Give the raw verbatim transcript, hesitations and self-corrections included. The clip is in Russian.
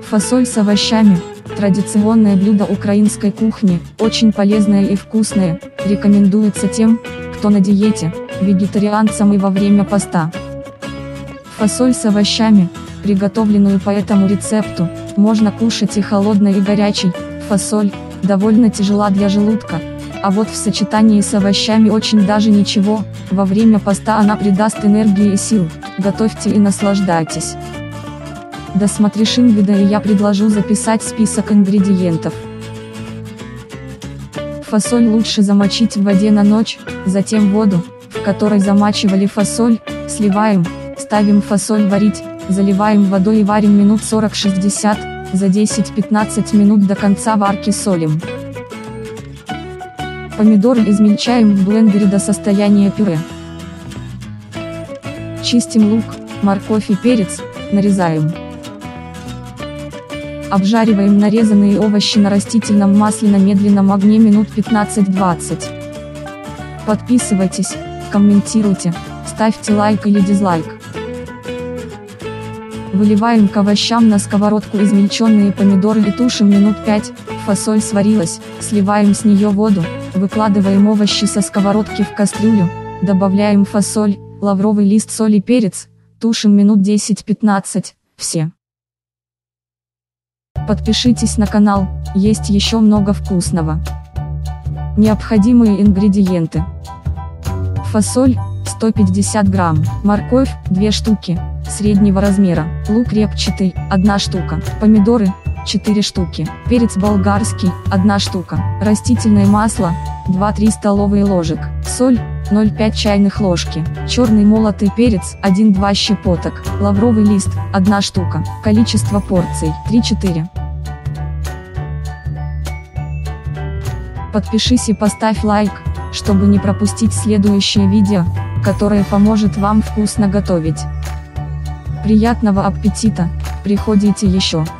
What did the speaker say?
Фасоль с овощами – традиционное блюдо украинской кухни, очень полезное и вкусное, рекомендуется тем, кто на диете, вегетарианцам и во время поста. Фасоль с овощами, приготовленную по этому рецепту, можно кушать и холодной, и горячей. Фасоль довольно тяжела для желудка, а вот в сочетании с овощами очень даже ничего. Во время поста она придаст энергии и сил. Готовьте и наслаждайтесь. Досмотришь видео, и я предложу записать список ингредиентов. Фасоль лучше замочить в воде на ночь, затем воду, в которой замачивали фасоль, сливаем, ставим фасоль варить, заливаем водой и варим минут сорок-шестьдесят, за десять-пятнадцать минут до конца варки солим. Помидоры измельчаем в блендере до состояния пюре. Чистим лук, морковь и перец, нарезаем. Обжариваем нарезанные овощи на растительном масле на медленном огне минут пятнадцать-двадцать. Подписывайтесь, комментируйте, ставьте лайк или дизлайк. Выливаем к овощам на сковородку измельченные помидоры и тушим минут пять, фасоль сварилась, сливаем с нее воду, выкладываем овощи со сковородки в кастрюлю, добавляем фасоль, лавровый лист, соль и перец, тушим минут десять-пятнадцать, все. Подпишитесь на канал, есть еще много вкусного. Необходимые ингредиенты. Фасоль, сто пятьдесят грамм, морковь, две штуки, среднего размера, лук репчатый, одна штука, помидоры, четыре штуки, перец болгарский, одна штука, растительное масло, два-три столовые ложек, соль, ноль целых пять чайных ложки, черный молотый перец, один-два щепоток, лавровый лист, одна штука, количество порций, три-четыре. Подпишись и поставь лайк, чтобы не пропустить следующее видео, которое поможет вам вкусно готовить. Приятного аппетита, приходите еще.